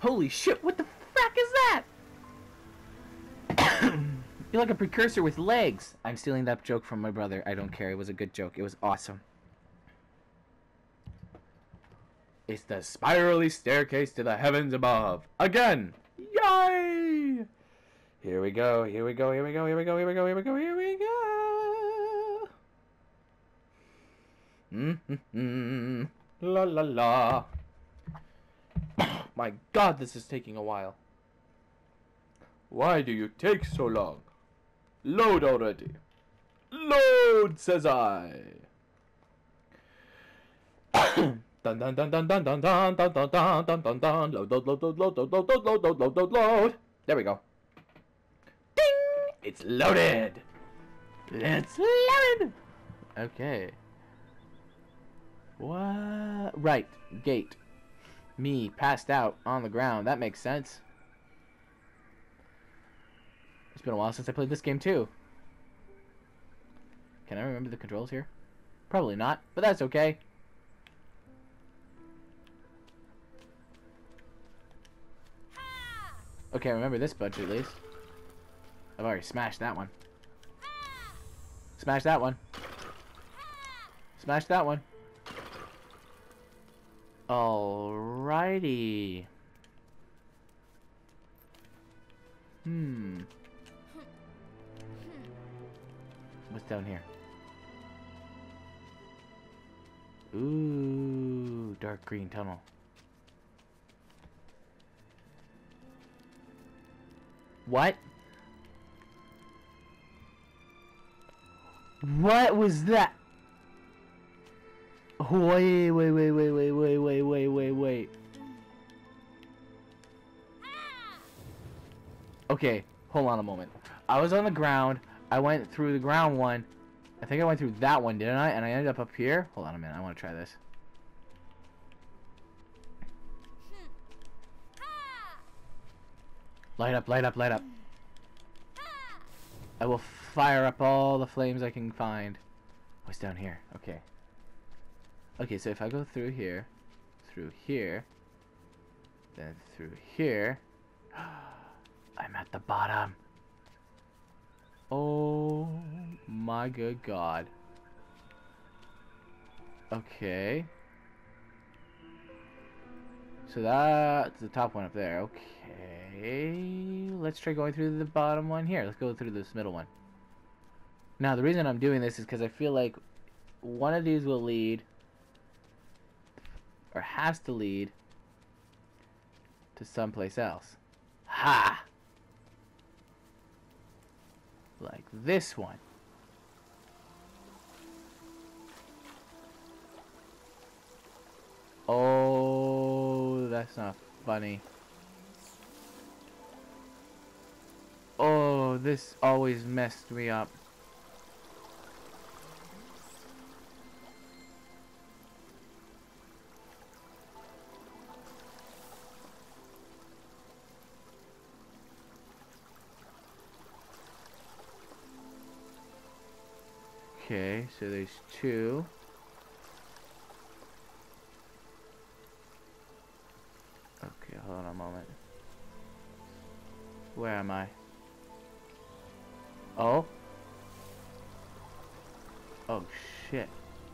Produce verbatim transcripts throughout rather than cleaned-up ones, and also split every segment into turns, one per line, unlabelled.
Holy shit, what the frack is that? You're like a precursor with legs. I'm stealing that joke from my brother. I don't care. It was a good joke. It was awesome. It's the spirally staircase to the heavens above. Again! Yay! Here we go, here we go, here we go, here we go, here we go, here we go, here we go. Mm-hmm. La la la. My god, this is taking a while. Why do you take so long? Load already. Load, says I. Dun dun dun dun dun dun dun dun dun dun dun dun dun. Load load load load load load load load load load load load load. There we go. Ding! It's loaded. It's loaded. Okay. What? Right. Gate. Me passed out on the ground. That makes sense. It's been a while since I played this game too. Can I remember the controls here? Probably not, but that's okay. Okay, I remember this bunch at least. I've already smashed that one. Smash that one. Smash that one. Alrighty. Hmm. What's down here? Ooh, dark green tunnel. What? What was that? Wait, wait, wait, wait, wait, wait, wait, wait, wait, wait. Okay, hold on a moment. I was on the ground. I went through the ground one. I think I went through that one, didn't I? And I ended up up here. Hold on a minute. I want to try this. Light up, light up, light up. I will fire up all the flames I can find. What's down here? Okay. Okay, so if I go through here, through here, then through here, I'm at the bottom. Oh my good god. Okay. So that's the top one up there. Okay. Let's try going through the bottom one here. Let's go through this middle one. Now, the reason I'm doing this is because I feel like one of these will lead, or has to lead, to someplace else. Ha! Like this one. Oh, that's not funny. Oh, this always messed me up. Okay, so there's two. Okay, hold on a moment. Where am I? Oh? Oh, shit.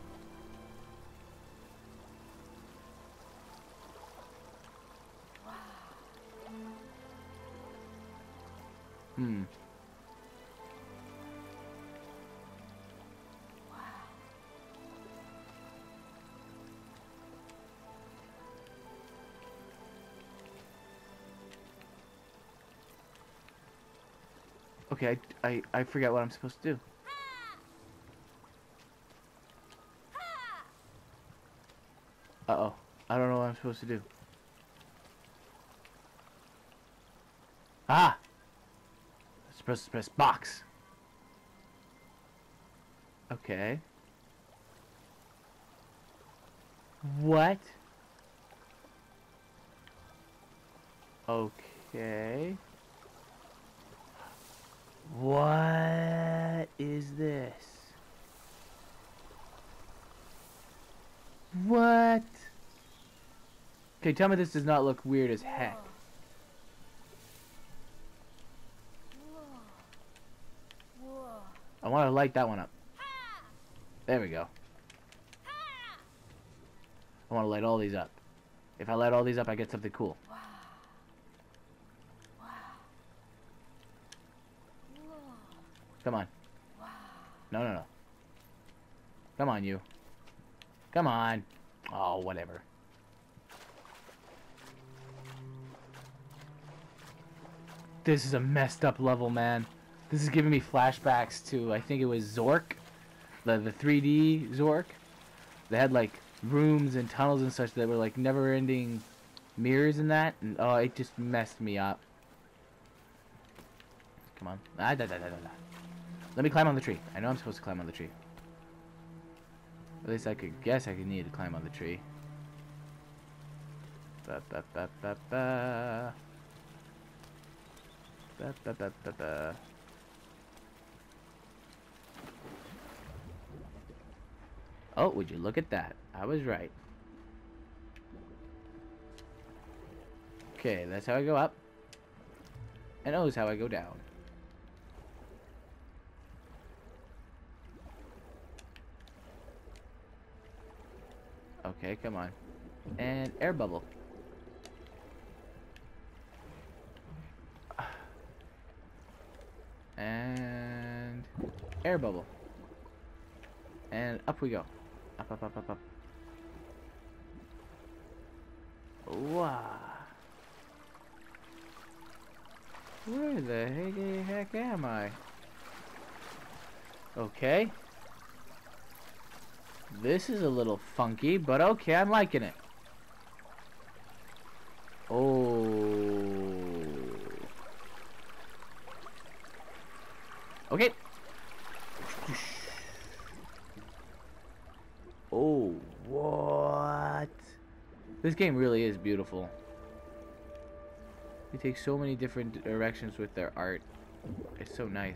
Hmm. Okay, I, I, I forget what I'm supposed to do. Uh-oh. I don't know what I'm supposed to do. Ah! I'm supposed to press box. Okay. What? Okay. What is this? What? Okay, tell me this does not look weird as heck. want to light that one up. There we go. I want to light all these up. If I light all these up, I get something cool.
Wow. Wow. Whoa.
Come on.
Wow.
No, no, no. Come on, you. Come on. Oh, whatever. This is a messed up level, man. This is giving me flashbacks to, I think it was Zork. The, the three D Zork. They had, like, rooms and tunnels and such that were, like, never-ending mirrors in that. And, oh, it just messed me up. Come on. Ah, da, da, da, da, da. Let me climb on the tree. I know I'm supposed to climb on the tree. At least I could guess I could need to climb on the tree. Ba ba ba ba ba. Ba ba ba ba ba. Oh, would you look at that? I was right. Okay, that's how I go up. And oh, is how I go down. Okay, come on. And air bubble. And air bubble. And up we go. Up, up, up, up, up. Wow. Where the heck am I? Okay. This is a little funky, but okay, I'm liking it. Oh. Okay. Oh, what? This game really is beautiful. They take so many different directions with their art. It's so nice.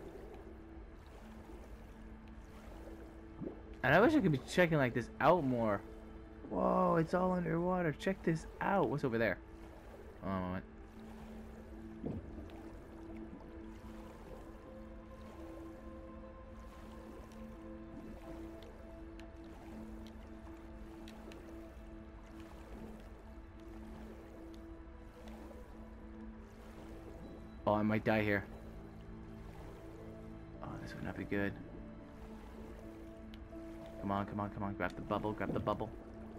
And I wish I could be checking like this out more. Whoa, it's all underwater. Check this out. What's over there? Hold on a moment. Oh, I might die here. Oh, this would not be good. Come on, come on, come on. Grab the bubble, grab the bubble.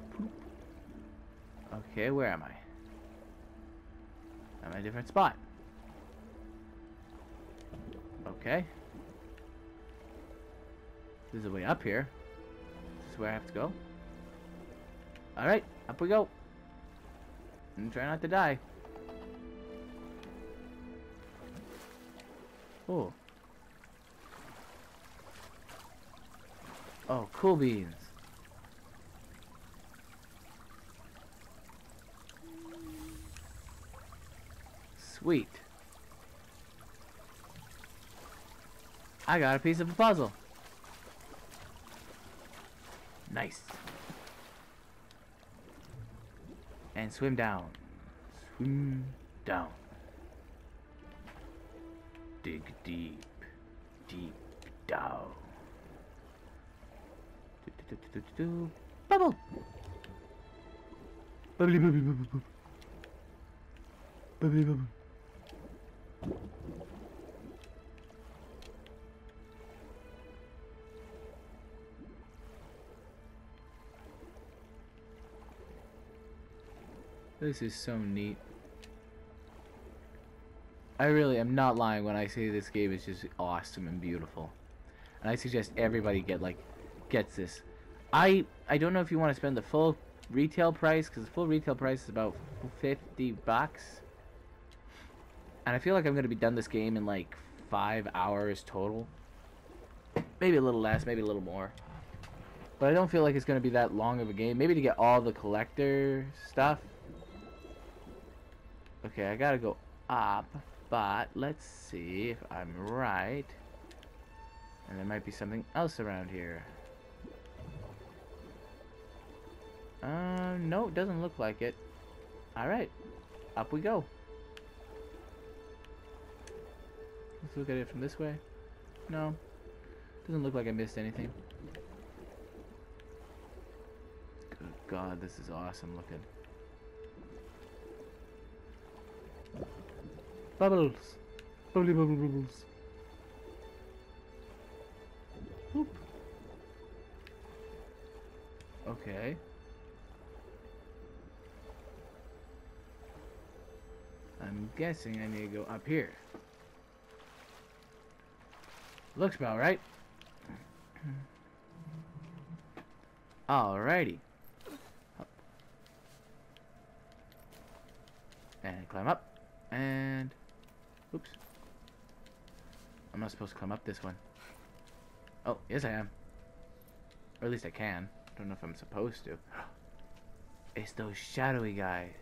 Okay, where am I? I'm in a different spot. Okay. This is the way up here. This is where I have to go. Alright, up we go. And try not to die. Oh. Oh, cool beans. Sweet. I got a piece of a puzzle. Nice. And swim down. Swim down. Dig deep. Deep down. Do, do, do, do, do. Bubble! Bubbly, bubbly, bubbly, bubbly. Bubbly, bubbly. This is so neat. I really am not lying when I say this game is just awesome and beautiful. And I suggest everybody get like gets this. I I don't know if you want to spend the full retail price, because the full retail price is about fifty bucks. And I feel like I'm going to be done this game in like five hours total. Maybe a little less, maybe a little more. But I don't feel like it's going to be that long of a game. Maybe to get all the collector stuff. Okay, I got to go up. But let's see if I'm right. And there might be something else around here. Uh, no, it doesn't look like it. Alright, up we go. Let's look at it from this way. No. Doesn't look like I missed anything. Good God, this is awesome looking. Bubbles! Bubbly bubble bubbles. Whoop. Okay. I'm guessing I need to go up here. Looks about right. Alrighty. Up. And climb up. And... oops. I'm not supposed to climb up this one. Oh, yes I am. Or at least I can. Don't know if I'm supposed to. It's those shadowy guys.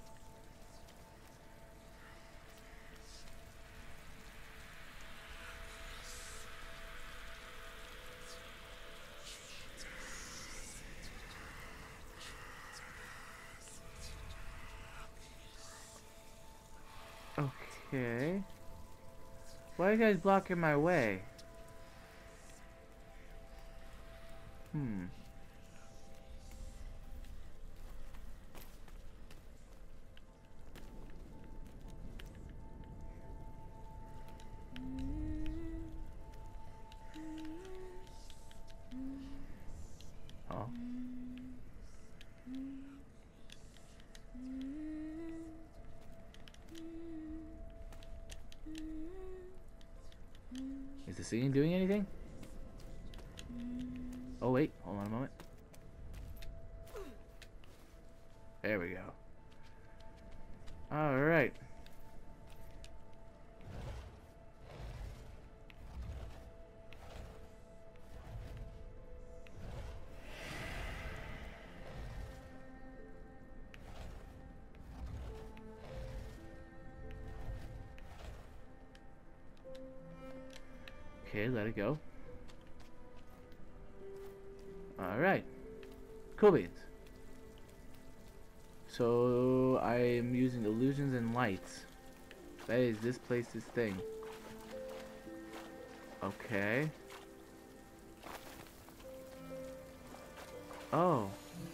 Okay. Why are you guys blocking my way? Hmm. Oh. Is the singing doing anything? Oh wait, hold on a moment. There we go. Alright. Okay, let it go. Alright. Cool beans. So I am using illusions and lights. That is this place's thing. Okay. Oh.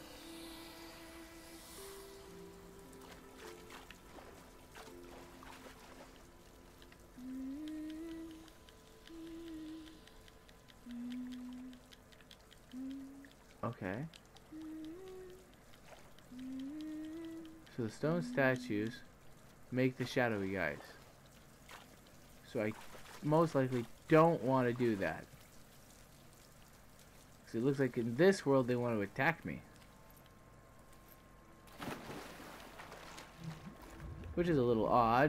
Okay. So the stone statues make the shadowy guys. So I most likely don't want to do that. Because it looks like in this world they want to attack me. Which is a little odd.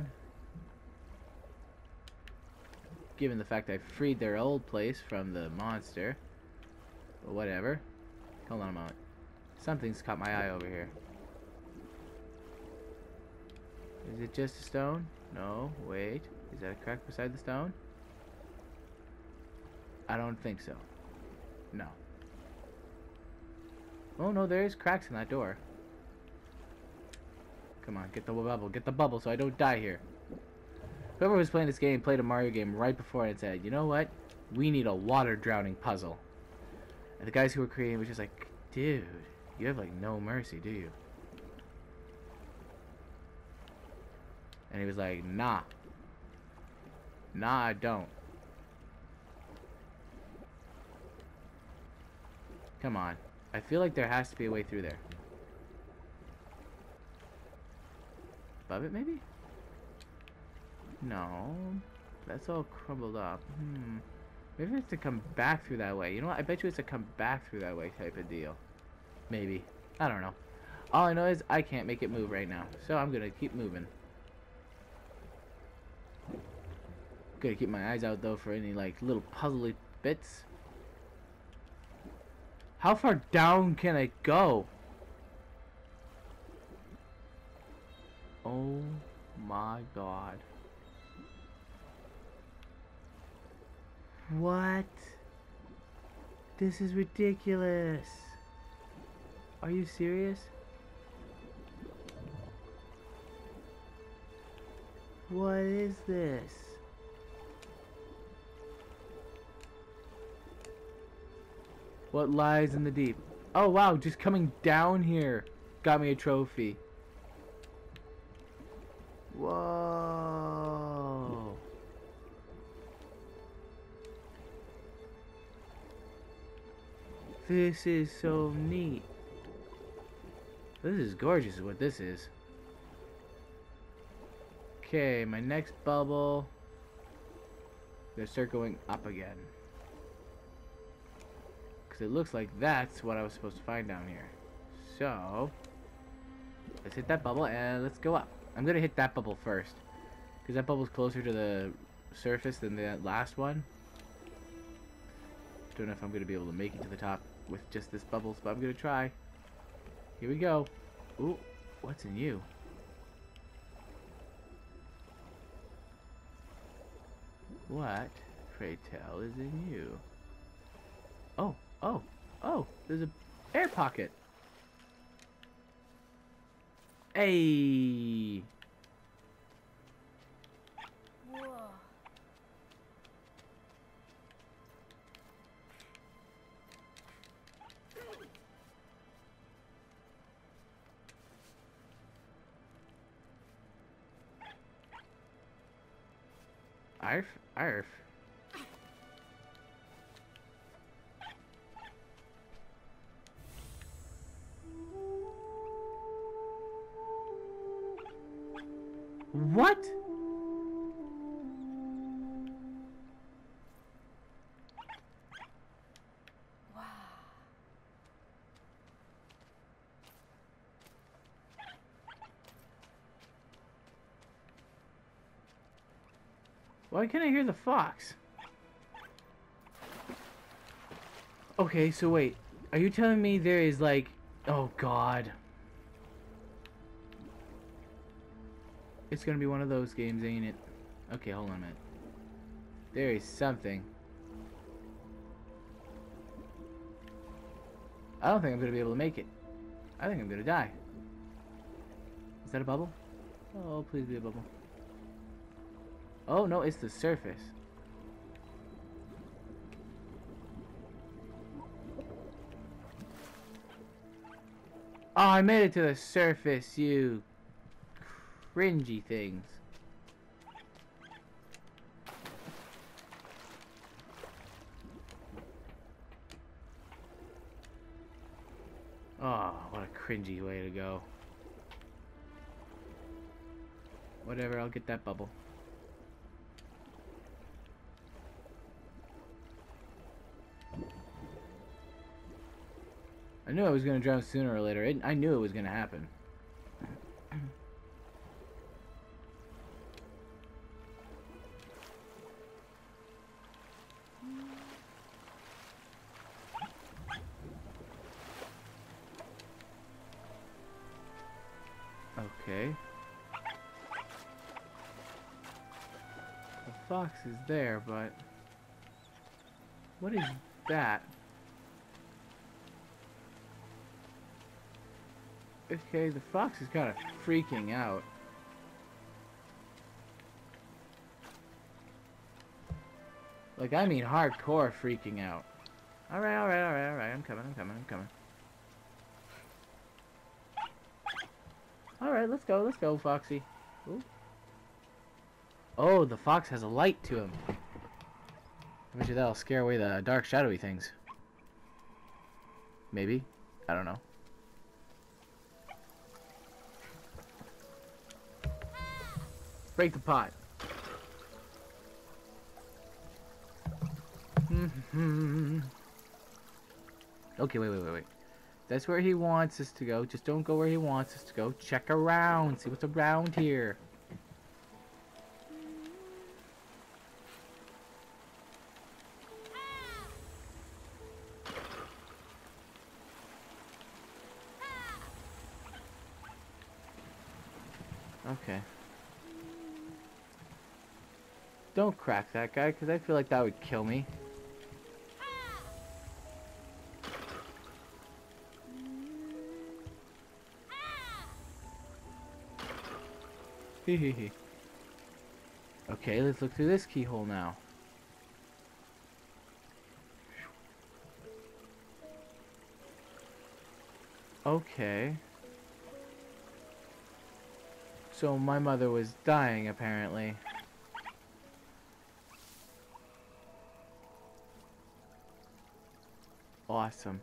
Given the fact I freed their old place from the monster. But whatever. Hold on a moment. Something's caught my eye over here. Is it just a stone? No, wait. Is that a crack beside the stone? I don't think so. No. Oh no, there is cracks in that door. Come on, get the bubble. Get the bubble so I don't die here. Whoever was playing this game played a Mario game right before and said, you know what? We need a water drowning puzzle. And the guys who were creating was just like, dude, you have like no mercy, do you? And he was like, nah. Nah, I don't. Come on. I feel like there has to be a way through there. Above it, maybe? No. That's all crumbled up. Hmm. Maybe it's to come back through that way. You know what? I bet you it's to come back through that way type of deal. Maybe. I don't know. All I know is I can't make it move right now. So I'm going to keep moving. Gotta keep my eyes out though for any like little puzzly bits. How far down can I go? Oh my god. What? This is ridiculous. Are you serious? What is this? What lies in the deep? Oh wow, just coming down here got me a trophy. Whoa. This is so neat. This is gorgeous is what this is. Okay, my next bubble. I'm gonna start going up again. Because it looks like that's what I was supposed to find down here. So, let's hit that bubble and let's go up. I'm gonna hit that bubble first. Because that bubble's closer to the surface than that last one. Don't know if I'm gonna be able to make it to the top with just this bubbles, but I'm gonna try. Here we go. Ooh, what's in you? What, pray tell, is in you? Oh, oh, oh, there's a air pocket. Hey.
Whoa.
Arf, arf. What?
Wow.
Why can't I hear the fox? Okay, so wait. Are you telling me there is like... Oh god. It's gonna be one of those games, ain't it? Okay, hold on a minute. There is something. I don't think I'm gonna be able to make it. I think I'm gonna die. Is that a bubble? Oh, please be a bubble. Oh, no, it's the surface. Oh, I made it to the surface, you cringy things. Oh, what a cringy way to go. Whatever, I'll get that bubble. I knew I was going to drown sooner or later. It, I knew it was going to happen. Okay. The fox is there, but... What is that? Okay, the fox is kind of freaking out. Like, I mean hardcore freaking out. Alright, alright, alright, alright. I'm coming, I'm coming, I'm coming. Alright, let's go, let's go, Foxy. Ooh. Oh, the fox has a light to him. I bet you that'll scare away the dark, shadowy things. Maybe. I don't know. Break the pot. Okay, wait, wait, wait, wait. That's where he wants us to go. Just don't go where he wants us to go. Check around. See what's around here. Okay. Don't crack that guy, because I feel like that would kill me. Hehehe. Okay, let's look through this keyhole now. Okay. So my mother was dying, apparently. Awesome.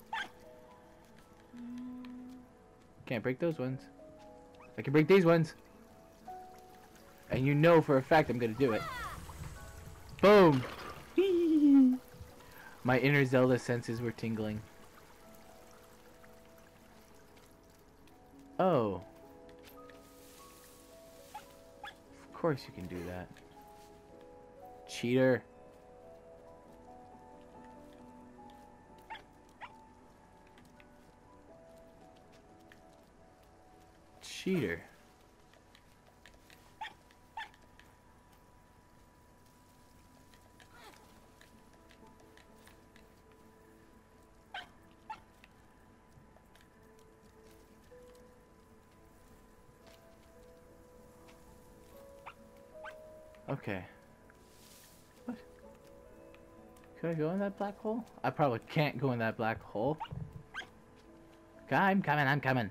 Can't break those ones. I can break these ones. And you know for a fact I'm gonna do it. Boom! My inner Zelda senses were tingling. Oh. Of course you can do that. Cheater. Cheater. Okay. What? Could I go in that black hole? I probably can't go in that black hole. Okay, I'm coming, I'm coming.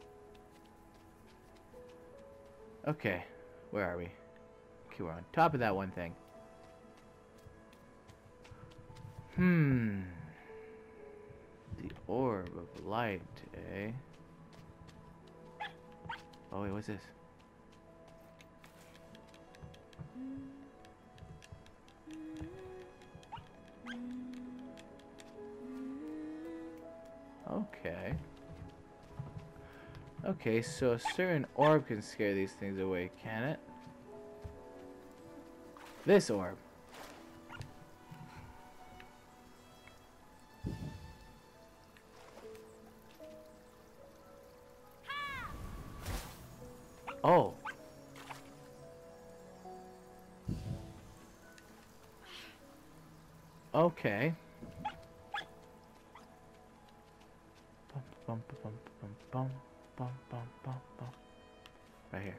Okay. Where are we? Okay, we're on top of that one thing. Hmm. The orb of light, eh? Oh wait, what's this? Okay. Okay, so a certain orb can scare these things away, can it? This orb. Oh. Okay. Bum, bum, bum, bum, bum, bum, bum, bum, bum. Right here.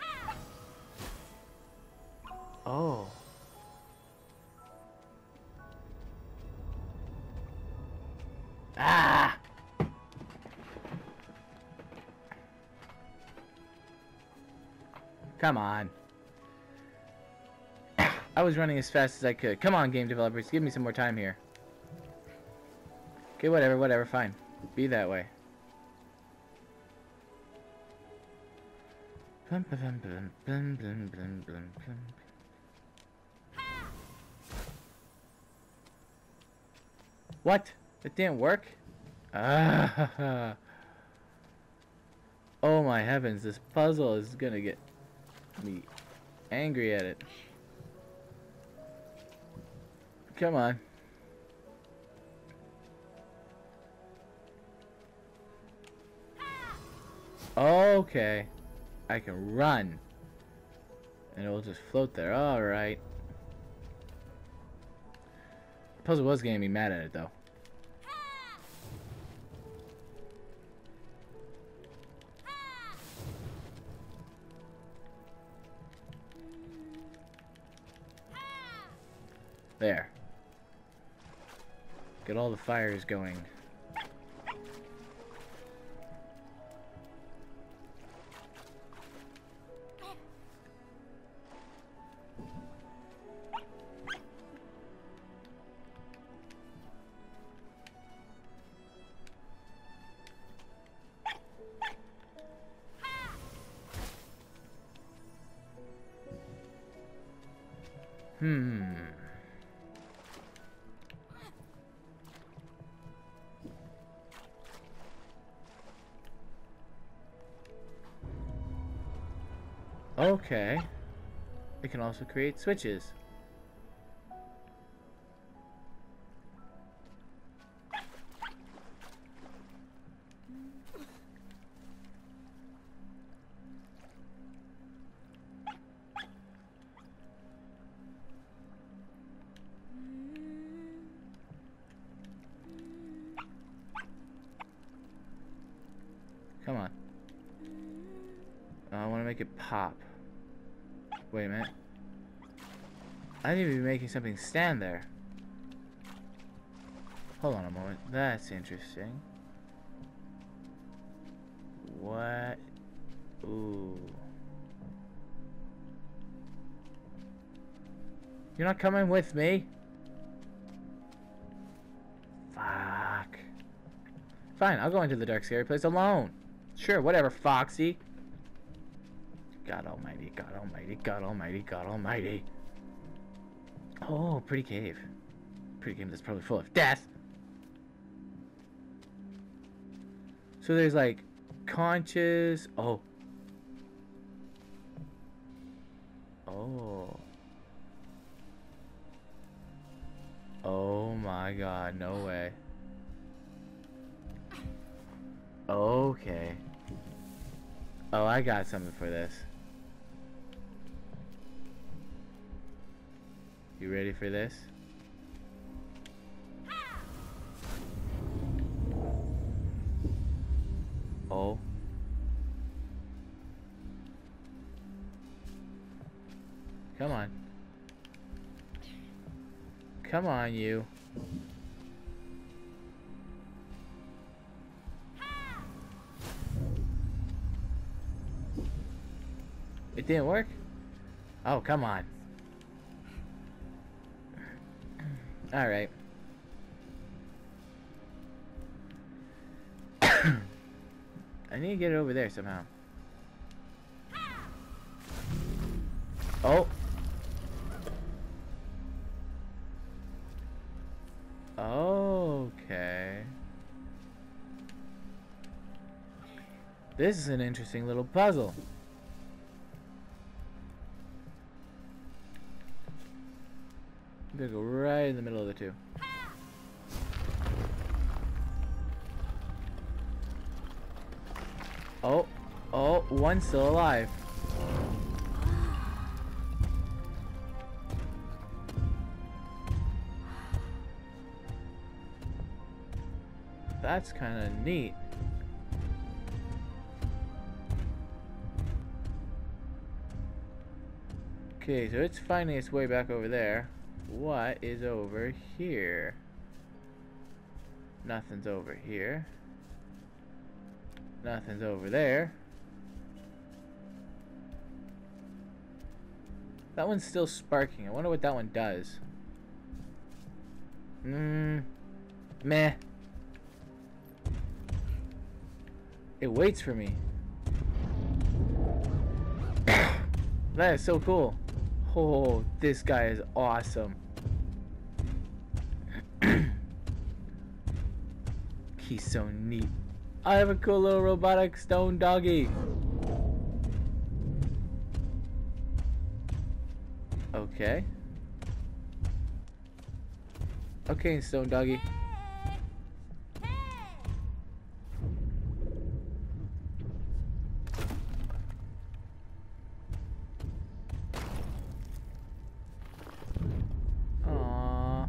Oh. Ah! Come on. I was running as fast as I could. Come on, game developers. Give me some more time here. Okay, whatever, whatever. Fine. Be that way. Blum, blum, blum, blum, blum, blum, blum, blum. What? It didn't work? Ah! Oh my heavens, this puzzle is gonna get me angry at it. Come on. Okay. I can run. And it will just float there. Alright. The puzzle was getting me mad at it though. There. Get all the fires going. Hmm. Okay. It can also create switches. Come on. Oh, I want to make it pop. Wait a minute. I need to be making something stand there. Hold on a moment. That's interesting. What? Ooh. You're not coming with me? Fuck. Fine, I'll go into the dark scary place alone. Sure, whatever, Foxy. God almighty, God almighty, God almighty, God almighty. Oh, pretty cave. Pretty cave that's probably full of death. So there's like conches. Oh. Oh. Oh my god, no way. Okay. Oh, I got something for this. You ready for this? Oh. Come on. Come on, you. It didn't work? Oh, come on. Alright. I need to get it over there somehow. Oh. Okay. This is an interesting little puzzle. I'm gonna go right in the middle of the two. Oh, oh, one's still alive. That's kind of neat. Okay, so it's finding its way back over there. What is over here? Nothing's over here. Nothing's over there. That one's still sparking. I wonder what that one does. Mmm. Meh. It waits for me. That is so cool. Oh, this guy is awesome. He's so neat. I have a cool little robotic stone doggy. Okay. Okay, stone doggy. Aww.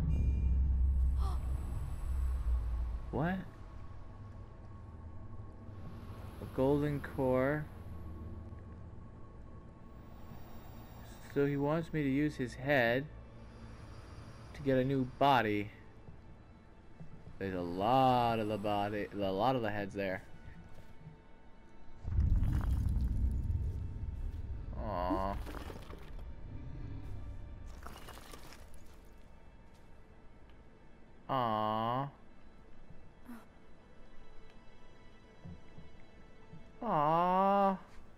What? A golden core. So he wants me to use his head to get a new body. There's a lot of the body, a lot of the heads there. Aww. Aww. Aww.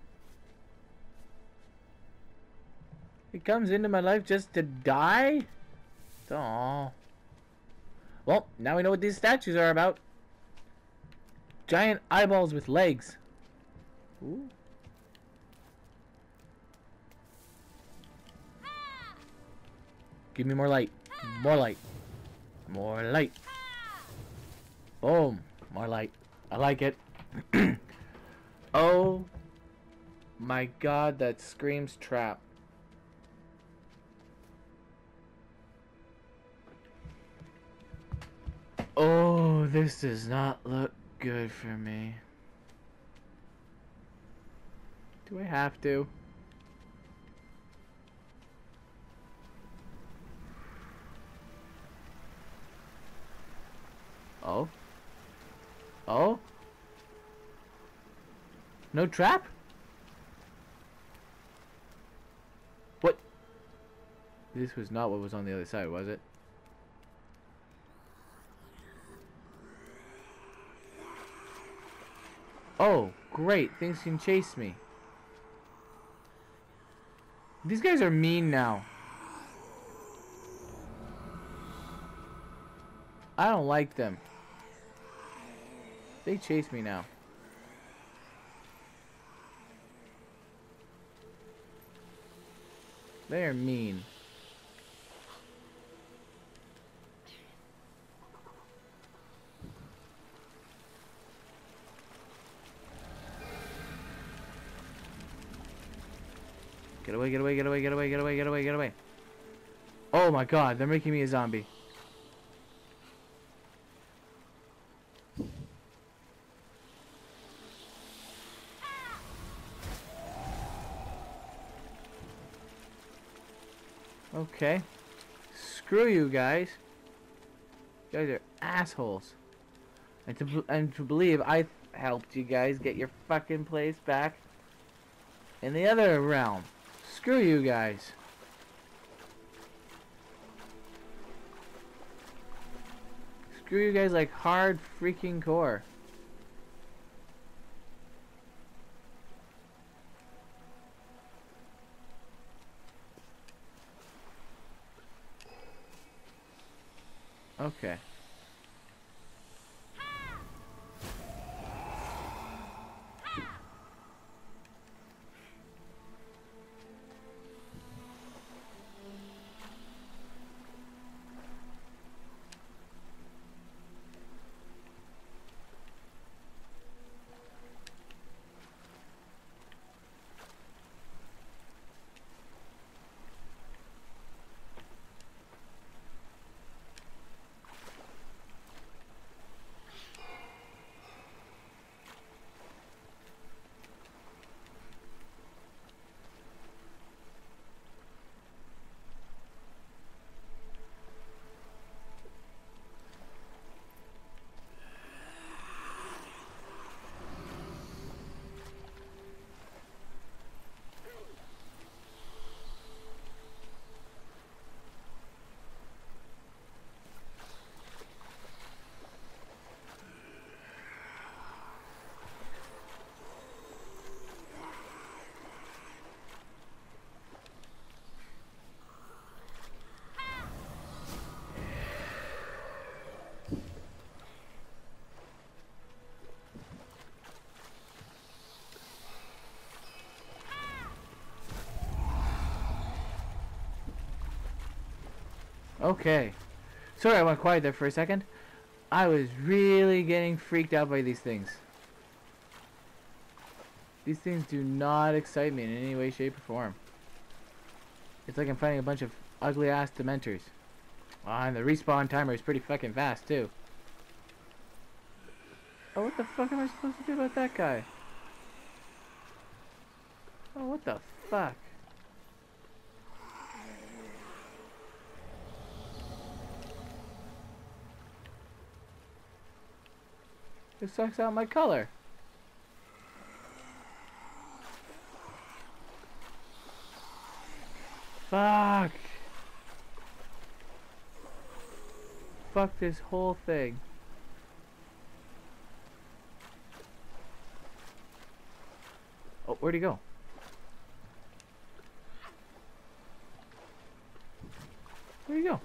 He comes into my life just to die? Aww. Well, now we know what these statues are about. Giant eyeballs with legs. Ooh. Give me more light. More light. More light. Boom. More light. I like it. Oh my god, that screams trap. Oh, this does not look good for me. Do I have to? Oh? Oh? No trap? What? This was not what was on the other side, was it? Oh, great. Things can chase me. These guys are mean now. I don't like them. They chase me now. They are mean. Get away, get away, get away, get away, get away, get away, get away. Oh my god, they're making me a zombie. Okay. Screw you guys. You guys are assholes. And to, and to believe I helped you guys get your fucking place back in the other realm. Screw you guys. Screw you guys like hard freaking core. Okay. Okay. Sorry I went quiet there for a second. I was really getting freaked out by these things. These things do not excite me in any way, shape, or form. It's like I'm fighting a bunch of ugly ass dementors. Ah, and the respawn timer is pretty fucking fast too. Oh, what the fuck am I supposed to do about that guy? Oh, what the fuck? It sucks out my color. Fuck. Fuck this whole thing. Oh, where'd he go? Where'd he go?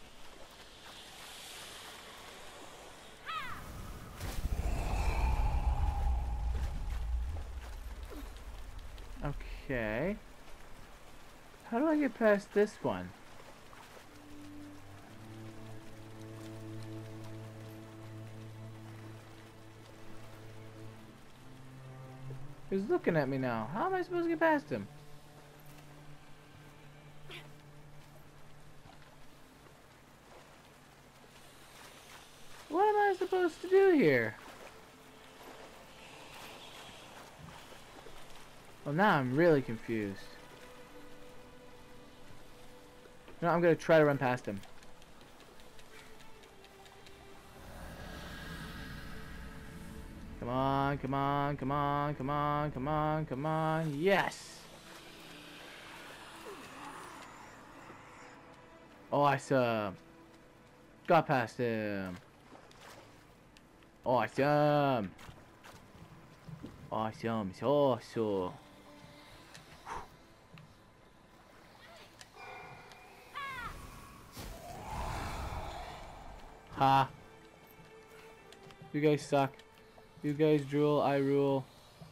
Okay. How do I get past this one? He's looking at me now. How am I supposed to get past him? What am I supposed to do here? Well, now I'm really confused. No, I'm gonna try to run past him. Come on, come on, come on, come on, come on, come on. Yes! Awesome. Got past him. Awesome. Awesome. So, so. Ha. You guys suck. You guys drool, I rule.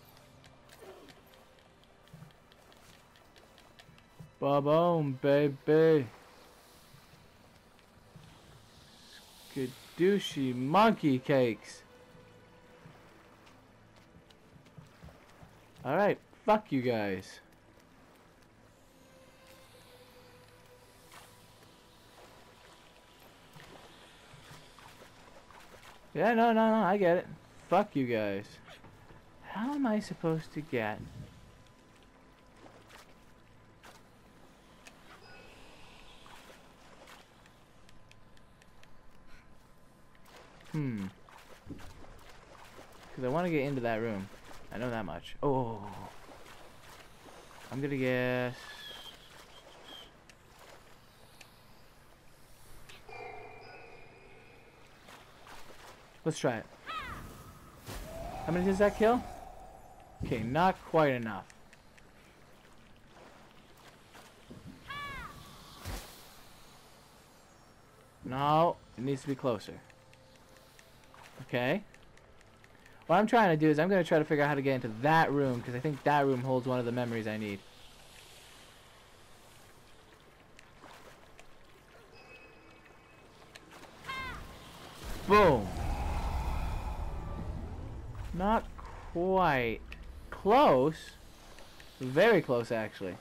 Ba-boom, baby. Skadooshie monkey cakes. Alright, fuck you guys. Yeah, no, no, no, I get it. Fuck you guys. How am I supposed to get... Hmm. Because I want to get into that room. I know that much. Oh. I'm gonna guess... Let's try it. How many does that kill? Okay, not quite enough. No, it needs to be closer. Okay. What I'm trying to do is I'm going to try to figure out how to get into that room, because I think that room holds one of the memories I need. Boom. Not quite. Close. Very close, actually.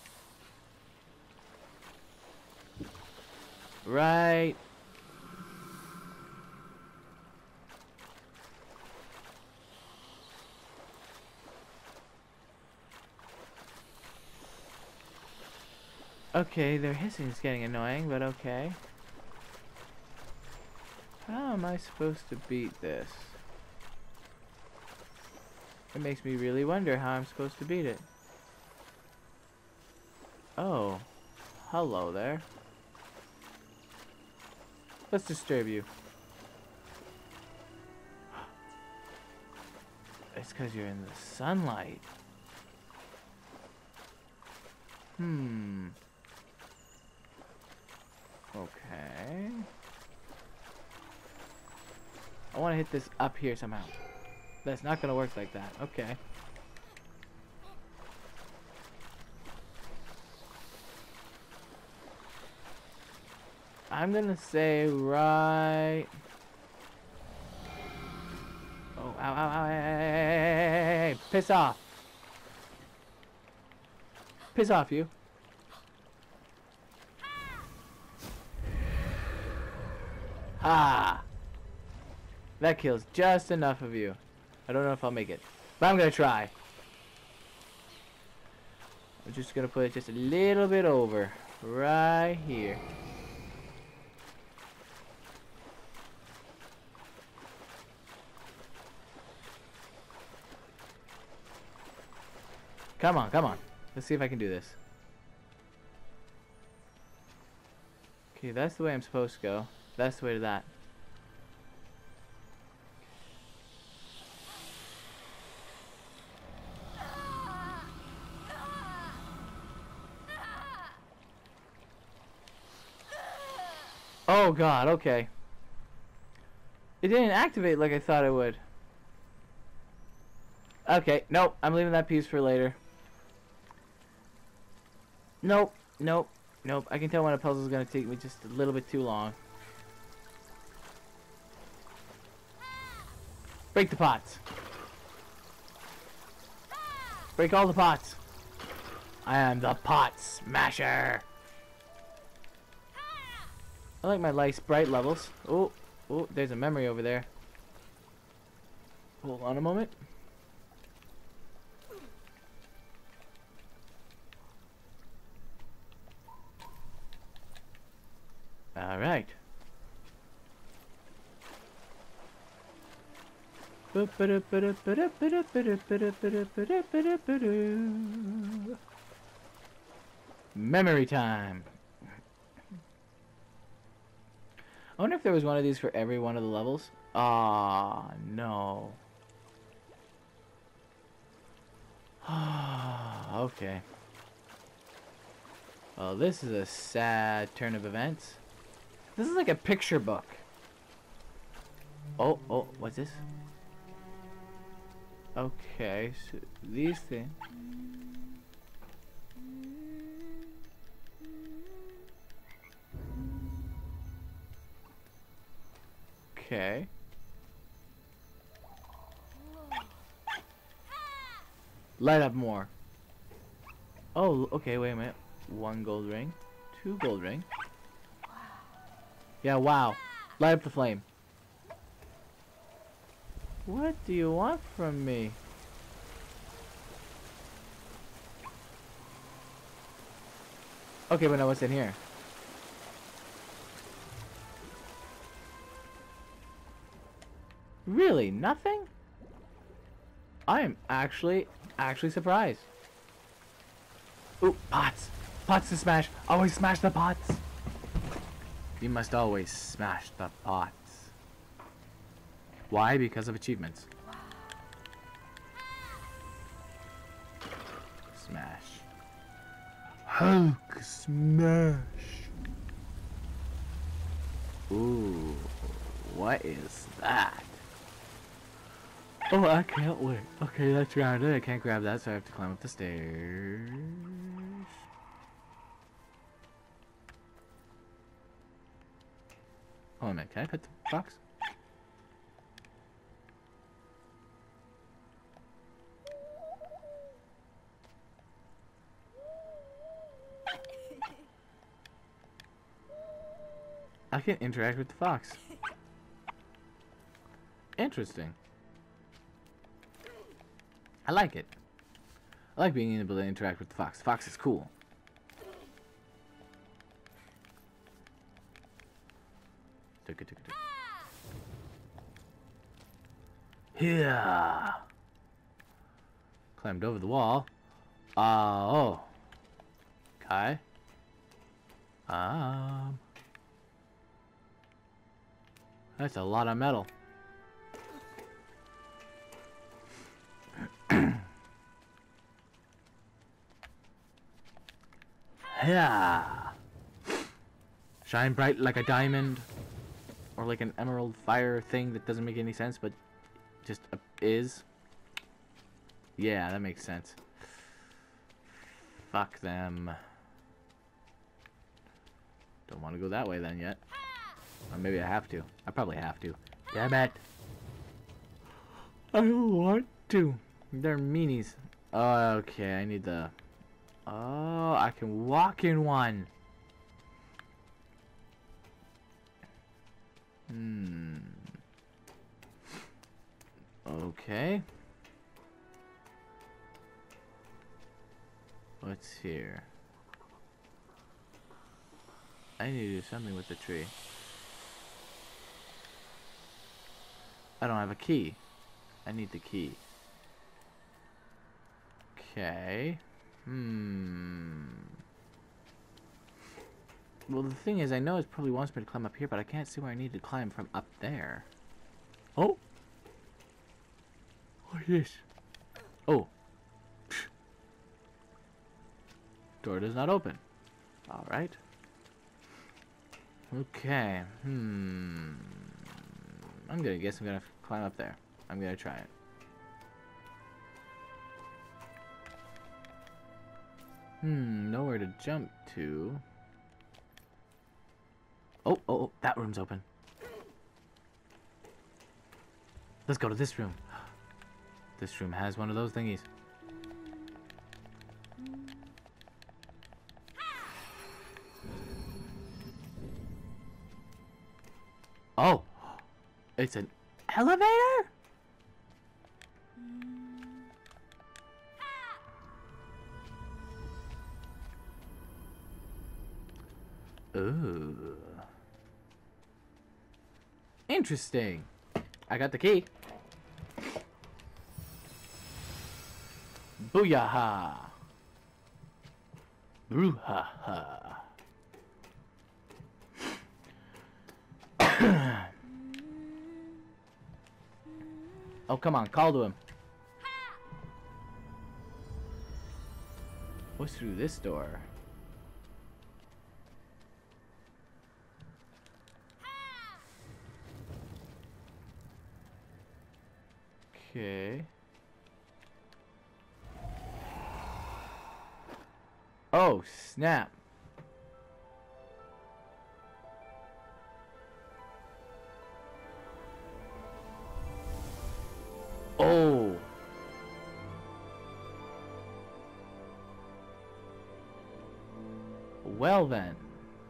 Right. Okay, their hissing is getting annoying, but okay. How am I supposed to beat this? It makes me really wonder how I'm supposed to beat it. Oh. Hello there. Let's disturb you. It's because you're in the sunlight. Hmm. Okay. I want to hit this up here somehow. That's not going to work like that. Okay. I'm going to say right... Oh, ow, ow, ow, hey, hey, hey, hey, hey, piss off. Piss off, you. Ah! That kills just enough of you. I don't know if I'll make it, but I'm gonna try. I'm just gonna put it just a little bit over, right here. Come on, come on. Let's see if I can do this. Okay, that's the way I'm supposed to go. That's the way to that. Oh god, okay. It didn't activate like I thought it would. Okay, nope, I'm leaving that piece for later. Nope, nope, nope. I can tell when a puzzle is going to take me just a little bit too long. Break the pots. Break all the pots. I am the pot smasher. I like my light bright levels. Oh, oh, there's a memory over there. Hold on a moment. All right. Memory time. I wonder if there was one of these for every one of the levels. Ah, no. Okay. Well, this is a sad turn of events. This is like a picture book. Oh, oh, what's this? Okay, so these things. Okay. Light up more. Oh, okay, wait a minute. One gold ring. Two gold ring. Yeah, wow. Light up the flame. What do you want from me? Okay, but now what's in here? Really? Nothing? I am actually, actually surprised. Ooh, pots! Pots to smash! Always smash the pots! You must always smash the pots. Why? Because of achievements. Smash. Hulk smash! Ooh, what is that? Oh, I can't wait. Okay, that's grounded. I can't grab that, so I have to climb up the stairs. Hold on a minute. Can I put the box? I can interact with the fox. Interesting. I like it. I like being able to interact with the fox. The fox is cool. Yeah. Climbed over the wall. Uh, oh. Okay. Um. That's a lot of metal. Yeah. Shine bright like a diamond. Or like an emerald fire thing that doesn't make any sense, but just uh, is. Yeah, that makes sense. Fuck them. Don't want to go that way then yet. Or maybe I have to. I probably have to. Damn it. I don't want to. They're meanies. Oh, okay, I need the... Oh, I can walk in one. Hmm. Okay. What's here? I need to do something with the tree. I don't have a key. I need the key. Okay. Hmm. Well, the thing is, I know it probably wants me to climb up here, but I can't see where I need to climb from up there. Oh! What is this? Oh. Psh. Door does not open. Alright. Okay. Hmm. I'm gonna guess I'm gonna climb up there. I'm gonna try it. Hmm. Nowhere to jump to. Oh, oh, oh, that room's open. Let's go to this room. This room has one of those thingies. Oh, it's an elevator? Ooh. Interesting. I got the key. Booyah! Brouhaha! Oh, come on, call to him. What's through this door? Okay. Oh, snap. Oh. Well then.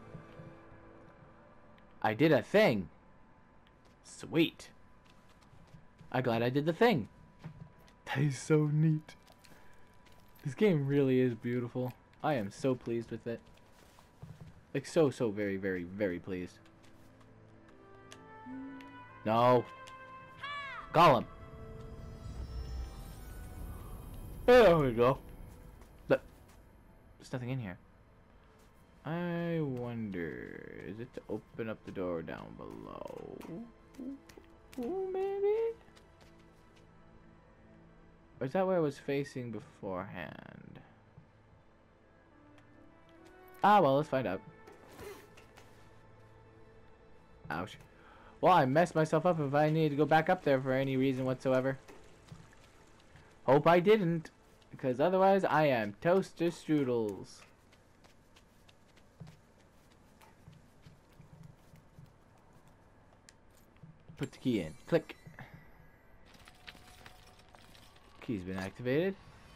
I did a thing. Sweet. I'm glad I did the thing. That is so neat. This game really is beautiful. I am so pleased with it. Like so, so very, very, very pleased. No. Call him. There we go. But there's nothing in here. I wonder, is it to open up the door down below? Ooh, maybe? Or is that where I was facing beforehand? Ah, well, let's find out. Ouch. Well, I messed myself up if I needed to go back up there for any reason whatsoever. Hope I didn't, because otherwise I am toaster strudels. Put the key in. Click. Key's been activated.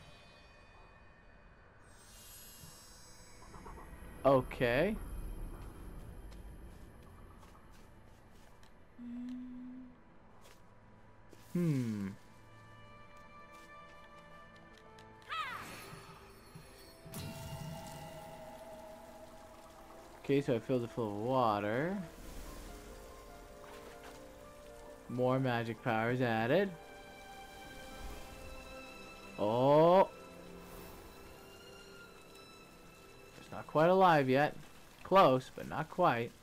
Okay. Hmm. Okay, so I filled it full of water. More magic powers added. Oh. It's not quite alive yet. Close, but not quite.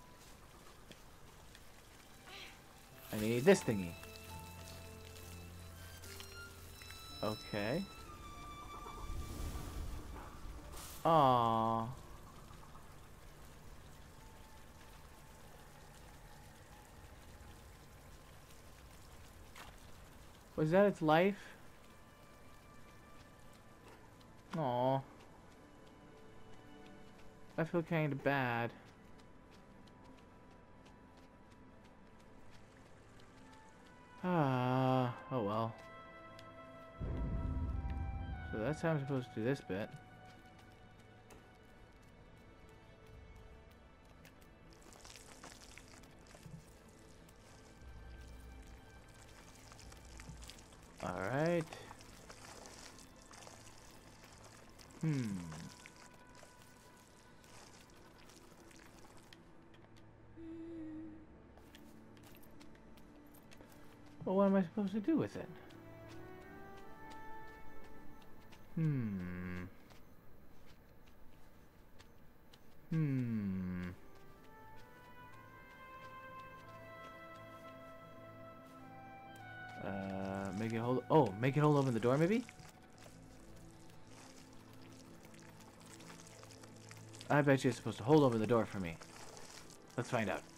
I need this thingy. Okay. Aww. Was that its life? Aww. I feel kinda bad. Ah, oh well. So that's how I'm supposed to do this bit. Alright. Hmm. Well, what am I supposed to do with it? Hmm. Hmm. Uh, make it hold. Oh, make it hold open the door, maybe? I bet you it's supposed to hold open the door for me. Let's find out.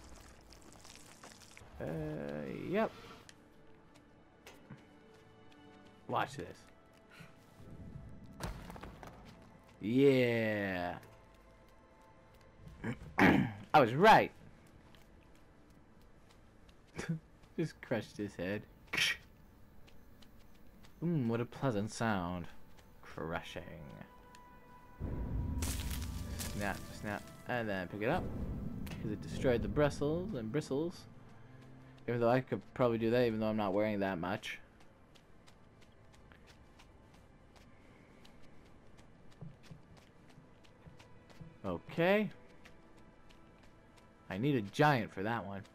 Uh, yep. Watch this. Yeah. I was right. Just crushed his head. Mmm, what a pleasant sound. Crushing. Snap, snap, and then pick it up. Because it destroyed the bristles and bristles. Even though I could probably do that even though I'm not wearing that much. Okay. I need a giant for that one.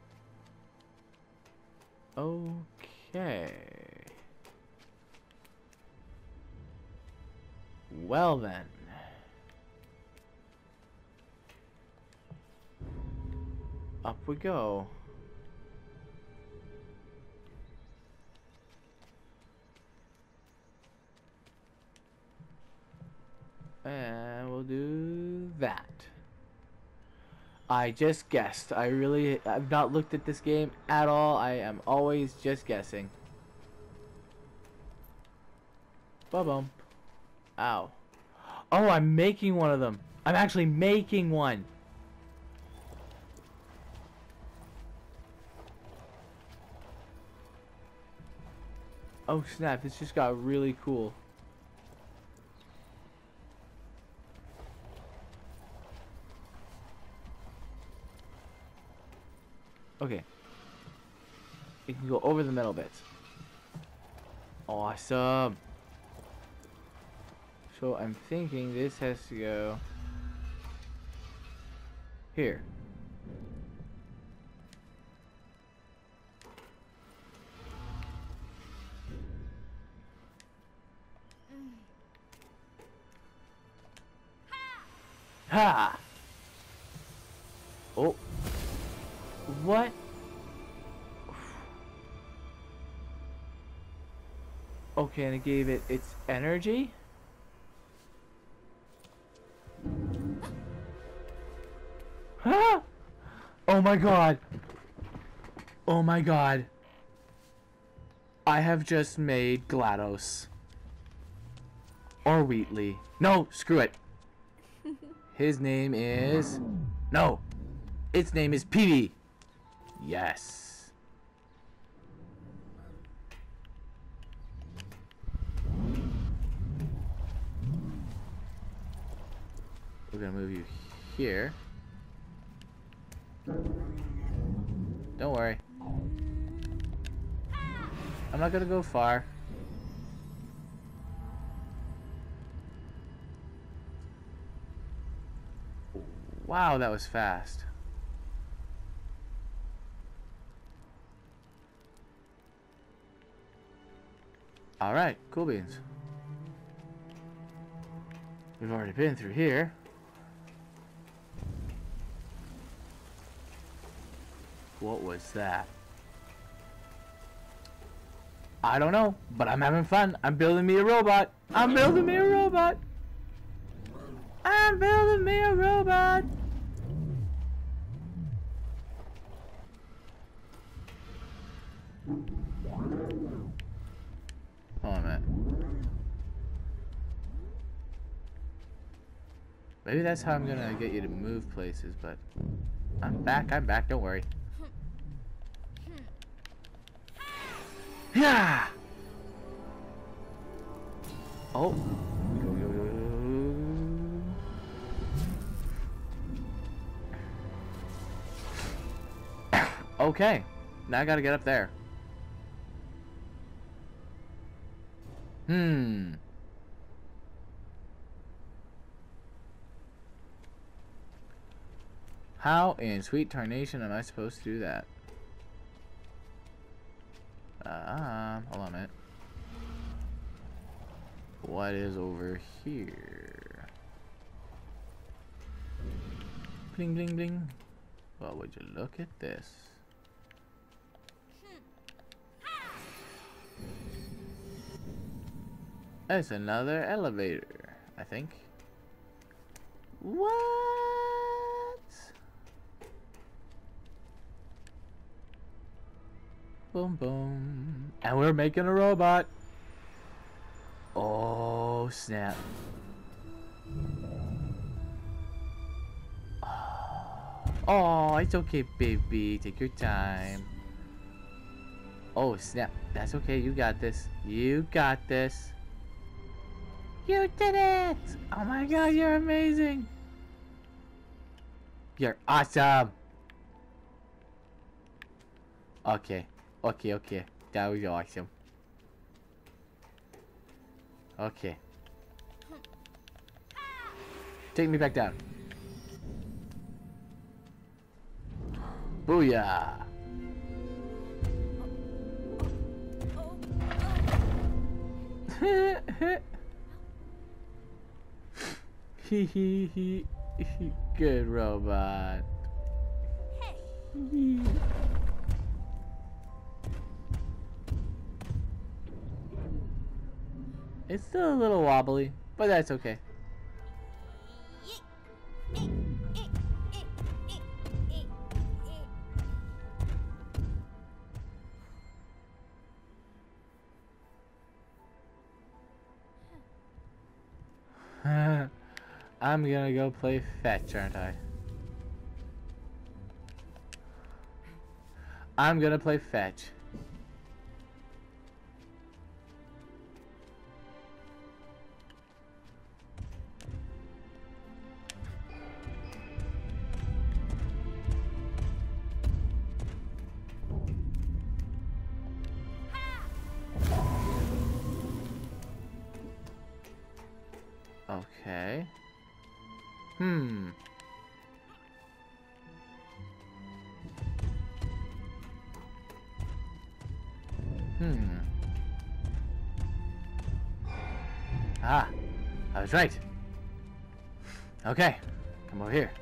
Okay. Well then. Up we go. And we'll do that. I just guessed. I really I've not looked at this game at all. I am always just guessing. Ba-bum. Ow. Oh, I'm making one of them. I'm actually making one. Oh snap, this just got really cool. Okay. You can go over the metal bits. Awesome. So I'm thinking this has to go here. Ha! Oh. What? Okay, and it gave it its energy? Ah! Oh my god. Oh my god. I have just made GLaDOS. Or Wheatley. No, screw it. His name is... No. Its name is Peebee. Yes. We're gonna move you here. Don't worry. I'm not gonna go far. Wow, that was fast. Alright, cool beans. We've already been through here. What was that? I don't know, but I'm having fun. I'm building me a robot. I'm building me a robot. I'm building me a robot. Hold on a minute. Maybe that's how I'm gonna get you to move places, but I'm back, I'm back, don't worry. Yeah. Oh. Okay. Now I gotta get up there. Hmm. How in sweet tarnation am I supposed to do that? Uh, hold on a minute. What is over here? Bling, bling, bling. Well, would you look at this? That's another elevator, I think. What? Boom, boom. And we're making a robot. Oh, snap. Oh, it's okay, baby. Take your time. Oh, snap. That's okay. You got this. You got this. You did it! Oh my god, you're amazing! You're awesome! Okay. Okay, okay. That was awesome. Okay. Take me back down. Booyah! Hee hee hee. Good robot.
Hey.
It's still a little wobbly, but that's okay. I'm gonna go play fetch, aren't I? I'm gonna play fetch. Okay. Hmm. Hmm. Ah, I was right. Okay, come over here.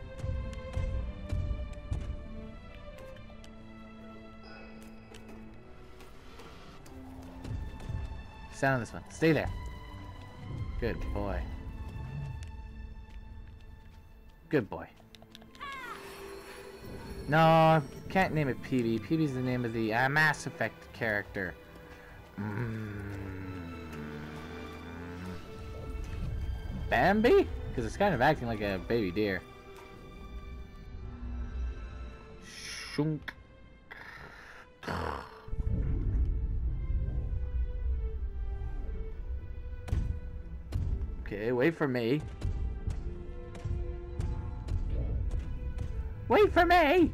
Stand on this one. Stay there. Good boy. Good boy. No, can't name it P B. P B's the name of the uh, Mass Effect character. Mm. Bambi? Because it's kind of acting like a baby deer. Shunk. Okay, wait for me. Wait for me!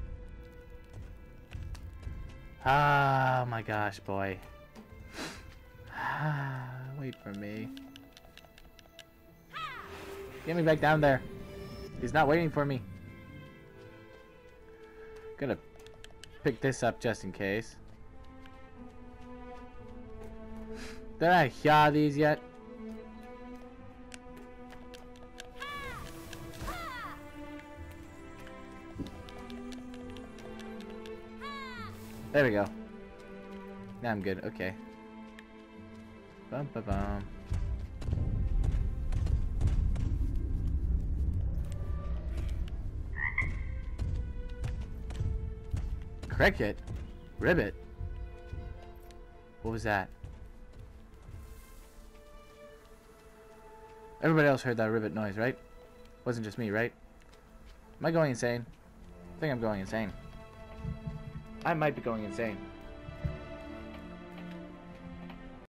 Oh my gosh, boy. Wait for me. Get me back down there. He's not waiting for me. Gonna pick this up just in case. Did I hear these yet? There we go. Now I'm good. Okay. Bum ba bum. Cricket? Ribbit? What was that? Everybody else heard that ribbit noise, right? Wasn't just me, right? Am I going insane? I think I'm going insane. I might be going insane.